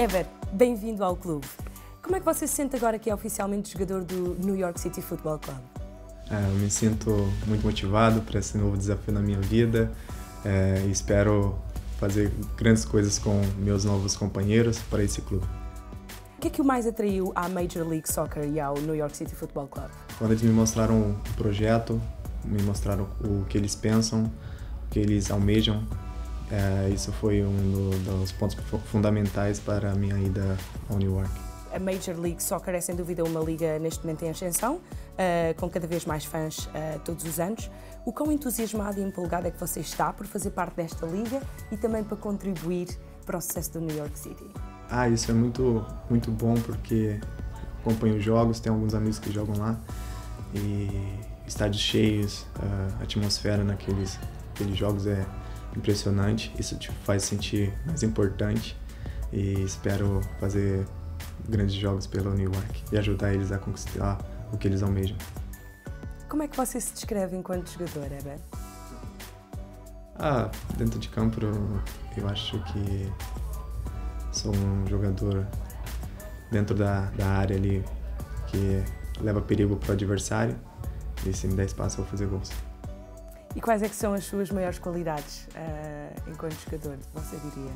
Eber, bem-vindo ao clube. Como é que você se sente agora que é oficialmente jogador do New York City Football Club? Eu me sinto muito motivado para esse novo desafio na minha vida e espero fazer grandes coisas com meus novos companheiros para esse clube. O que é que o mais atraiu à Major League Soccer e ao New York City Football Club? Quando eles me mostraram o projeto, me mostraram o que eles pensam, o que eles almejam, isso foi um dos pontos fundamentais para a minha ida ao New York. A Major League Soccer é sem dúvida uma liga neste momento em ascensão, com cada vez mais fãs todos os anos. O quão entusiasmado e empolgado é que você está por fazer parte desta liga e também para contribuir para o sucesso do New York City? Isso é muito bom porque acompanho os jogos, tenho alguns amigos que jogam lá e estádios cheios, a atmosfera naqueles jogos é impressionante, isso te faz sentir mais importante e espero fazer grandes jogos pelo New York e ajudar eles a conquistar o que eles almejam. Como é que você se descreve enquanto jogador, Eber? Dentro de campo eu acho que sou um jogador dentro da área ali que leva perigo para o adversário e se me der espaço eu vou fazer gols. E quais é que são as suas maiores qualidades enquanto jogador, você diria?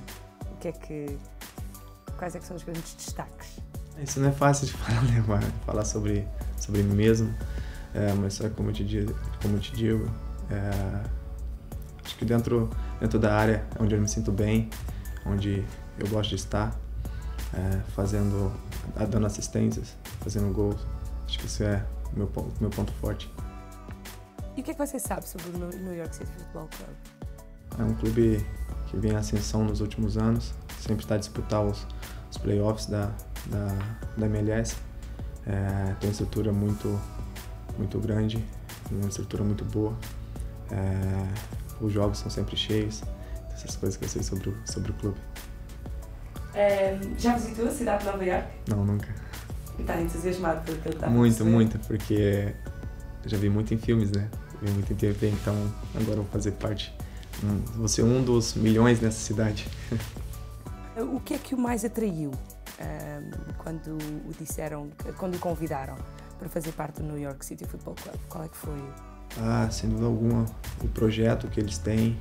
Quais é que são os grandes destaques? Isso não é fácil de falar sobre mim mesmo, mas só como eu te digo, acho que dentro da área é onde eu me sinto bem, onde eu gosto de estar, dando assistências, fazendo gols. Acho que isso é meu ponto forte. E o que é que você sabe sobre o New York City Football Club? É um clube que vem em ascensão nos últimos anos, sempre está a disputar os playoffs da MLS. Tem uma estrutura muito grande, uma estrutura muito boa. Os jogos são sempre cheios, essas coisas que eu sei sobre o clube. Já visitou a cidade de Nova York? Não, nunca. E está entusiasmado pelo que ele está a Muito, porque eu já vi muito em filmes, né? Vi muito em TV, então agora eu vou fazer parte. Vou ser um dos milhões nessa cidade. O que é que o mais atraiu quando o convidaram para fazer parte do New York City Football Club? Qual é que foi? Sem dúvida alguma, o projeto que eles têm.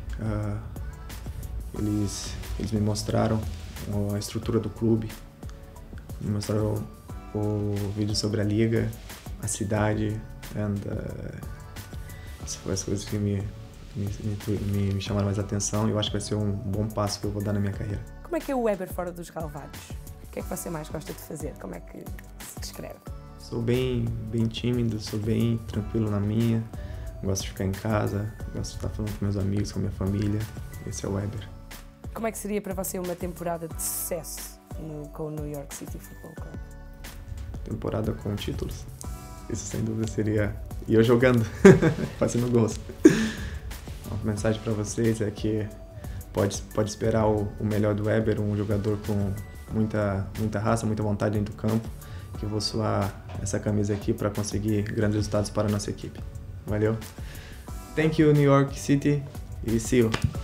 Eles me mostraram a estrutura do clube, me mostraram o vídeo sobre a liga, a cidade, essas foram as coisas que me chamaram mais atenção e eu acho que vai ser um bom passo que eu vou dar na minha carreira. Como é que é o Eber fora dos relevados? O que é que você mais gosta de fazer? Como é que se descreve? Sou bem tímido, sou bem tranquilo na minha, gosto de ficar em casa, gosto de estar falando com meus amigos, com minha família. Esse é o Eber. Como é que seria para você uma temporada de sucesso com o New York City Football Club? Temporada com títulos. Isso sem dúvida seria eu jogando, fazendo gols. A mensagem para vocês é que pode esperar o melhor do Eber, um jogador com muita raça, muita vontade dentro do campo, que eu vou suar essa camisa aqui para conseguir grandes resultados para a nossa equipe. Valeu! Thank you, New York City, e see you!